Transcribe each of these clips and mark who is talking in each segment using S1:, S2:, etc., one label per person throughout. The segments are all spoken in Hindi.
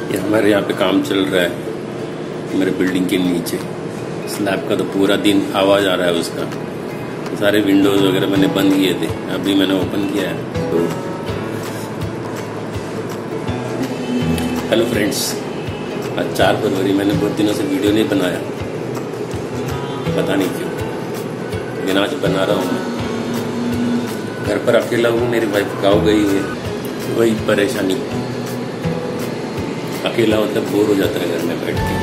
S1: ये हमारे यहाँ पे काम चल रहा है मेरे बिल्डिंग के नीचे। स्लैब का तो पूरा दिन आवाज़ आ रहा है उसका। सारे विंडोज़ वगैरह मैंने बंद किए थे, अभी मैंने ओपन किया है। तो हेलो फ्रेंड्स, आज 4 फरवरी। मैंने बहुत दिनों से वीडियो नहीं बनाया, पता नहीं क्यों, लेकिन आज बना रहा हूँ। मैं घर पर अकेला हूँ, मेरी वाइफ गाँव गई है, वही परेशानी। अकेला मतलब बोर हो जाता है घर में बैठ के।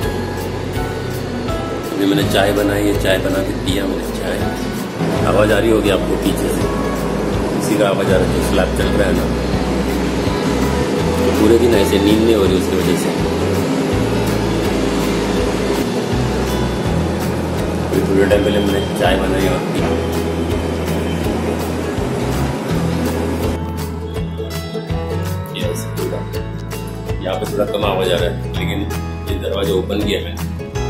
S1: अभी मैंने चाय बनाई है, चाय बना के पिया मैंने चाय। आवाज़ आ रही होगी आपको पीछे से, इसी का आवाज़ आ रहा है। स्लैब चल रहा है ना, तो पूरे दिन ऐसे नींद नहीं हो रही उसकी वजह से। थोड़े टाइम पहले मैंने चाय बनाई और पी। यहाँ पे थोड़ा कम आवाज आ रहा है, लेकिन ये दरवाजा ओपन किया मैंने।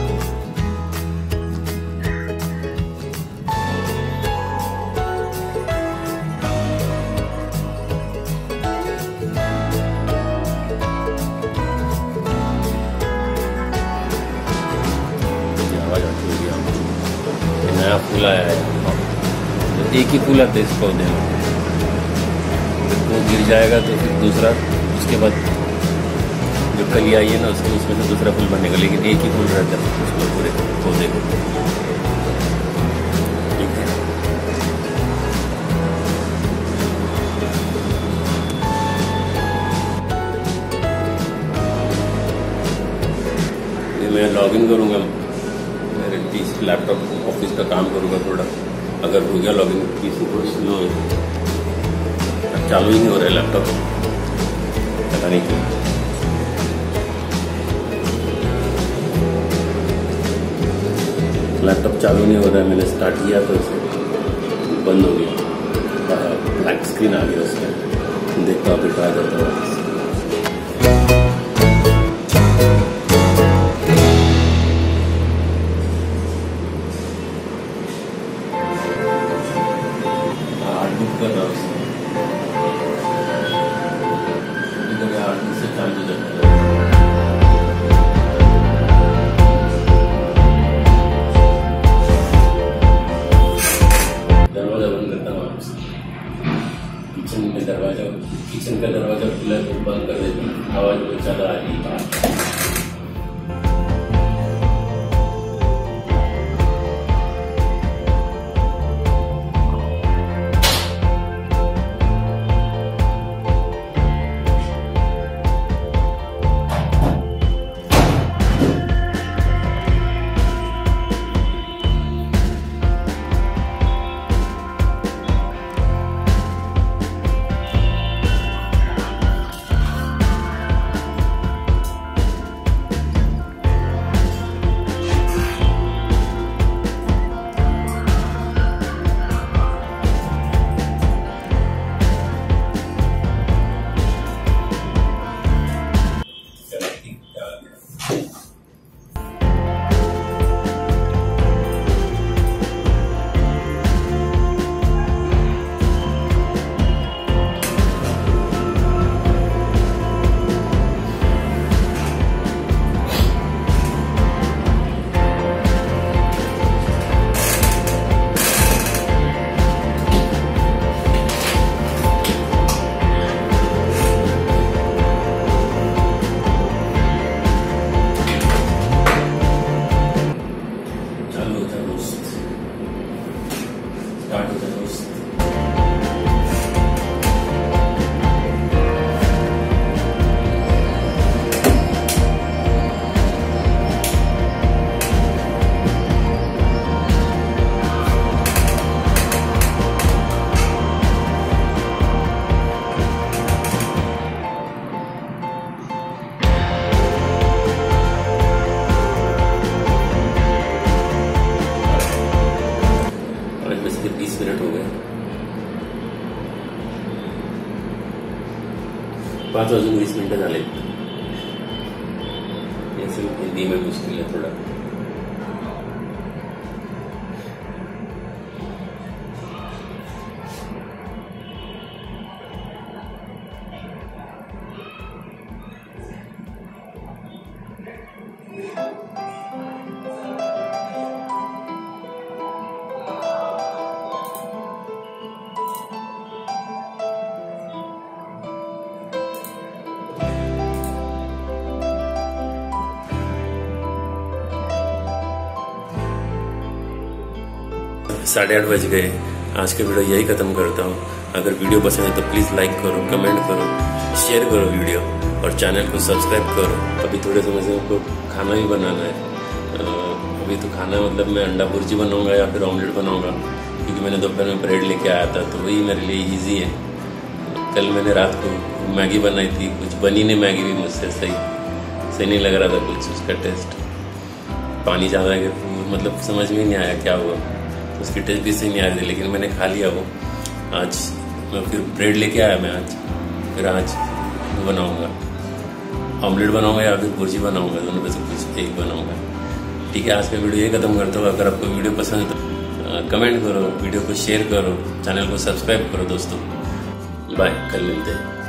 S1: आवाज आती होगी आपको। नया फूल आया है, तो एक ही फूल आता है इस पौधे में। वो गिर जाएगा तो फिर दूसरा, उसके बाद जो कली आई है ना उसमें से दूसरा फूल बनेगा, लेकिन एक ही फूल रहता है उसमें पूरे पौधे को। ठीक है, मैं लॉग इन करूँगा मेरे पीसी लैपटॉप, ऑफिस का काम करूँगा थोड़ा। अगर हो गया लॉग इन, पीसी थोड़ी स्लो है, चालू ही नहीं हो रहा है लैपटॉप, पता नहीं क्यों। लैपटॉप चालू नहीं हो रहा है। मैंने स्टार्ट किया तो इसे बंद हो गया, ब्लैक स्क्रीन आ गया उसका। देखता अभी ट्राई करता हूँ। कर रहा हूँ से चालू हो जाता है। दरवाजा बंद करता हूँ आपसे। किचन का दरवाजा खुला है तो बंद कर देता हूँ, आवाज बहुत ज्यादा आ रही है। बजकर 20 मिनट हो गए। 5:20 झाले। हिंदी में मुश्किल है थोड़ा। 8:30 बज गए। आज का वीडियो यही खत्म करता हूँ। अगर वीडियो पसंद है तो प्लीज़ लाइक करो, कमेंट करो, शेयर करो वीडियो और चैनल को सब्सक्राइब करो। अभी थोड़े समय से हमको खाना भी बनाना है। अभी तो खाना मतलब मैं अंडा भुर्जी बनाऊंगा या फिर ऑमलेट बनाऊंगा, क्योंकि मैंने दोपहर में ब्रेड लेके आया था तो वही मेरे लिए ईजी है। कल मैंने रात को मैगी बनाई थी, कुछ बनी नहीं मैगी भी मुझसे सही नहीं लग रहा था कुछ उसका टेस्ट। पानी ज़्यादा मतलब समझ में नहीं आया क्या हुआ, उसकी टेस्ट भी सही नहीं आ रही थी, लेकिन मैंने खा लिया वो। आज मैं फिर ब्रेड लेके आया मैं फिर आज बनाऊंगा, ऑमलेट बनाऊंगा या फिर भुर्जी बनाऊंगा, दोनों में से कुछ एक बनाऊंगा। ठीक है, आज का वीडियो ये खत्म करता हूँ। अगर आपको वीडियो पसंद है तो कमेंट करो, वीडियो को शेयर करो, चैनल को सब्सक्राइब करो दोस्तों। बाय, कल मिलते हैं।